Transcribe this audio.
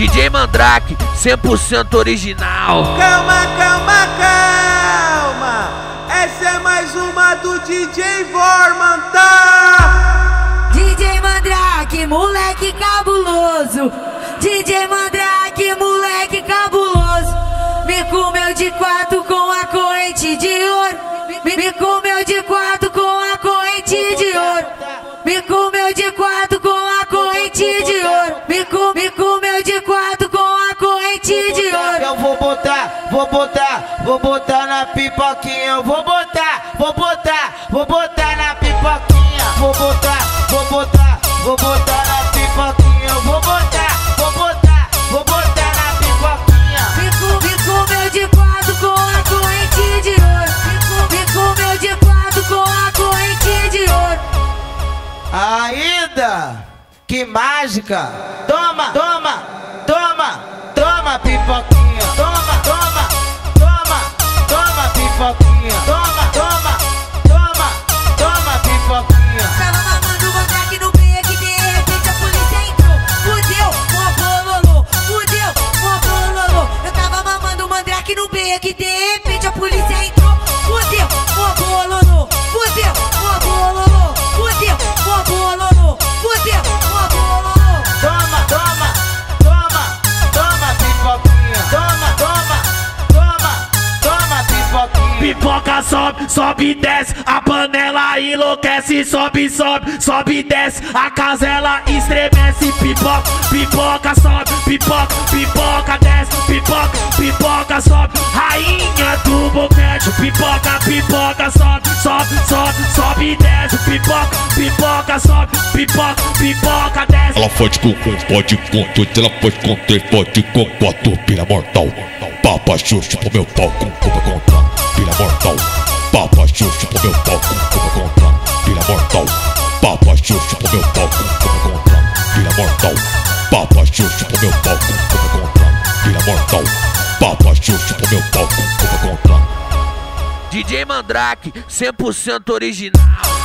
DJ Mandrake, 100% original. Calma, calma, calma. Essa é mais uma do DJ Vorman, tá? DJ Mandrake, moleque cabuloso. DJ Mandrake, moleque cabuloso. Me comeu de quatro com a corrente de ouro. Me comeu de quatro com a corrente de ouro. Me comeu de quatro com a corrente de ouro. Me comeu de quatro com a corrente de ouro. Eu vou botar na pipoquinha. Eu vou botar na pipoquinha. Vou botar na pipoquinha. Eu vou botar na pipoquinha. Me comeu de quatro com a corrente de ouro. Me comeu de quatro com a corrente de ouro. Ainda, que mágica! Toma pipoquinha! Toma pipoquinha! Toma pipoquinha! Tava mamando o Mandrake no beco e de repente a polícia entrou. Fudeu, mó bololô. Fudeu, mó bololô. Eu tava mamando o Mandrake no beco e de repente a polícia entrou. Fudeu, mó bololô. Fudeu, mó bololô. Fudeu, mó bololô. Fudeu, mó bololô. Toma pipoquinha! Toma pipoquinha! Pipoca sobe e desce, a panela enlouquece, sobe e desce, a casela estremece. Pipoca sobe, pipoca desce, pipoca sobe, rainha do boquete. Pipoca sobe e desce, pipoca sobe, pipoca desce. Ela fode com um, pode com dois, ela fode com três, pode com quatro, pira mortal. Papa Xuxa pro meu pau, com culpa contra, pira mortal. Papa Xuxa pro meu pau, com culpa contra, pira mortal. Papa Xuxa pro meu pau, com culpa contra, pira mortal. Papa Xuxa pro meu pau, com culpa contra, pira mortal. Papa Xuxa pro meu pau, com culpa contra. DJ Mandrake, 100% original.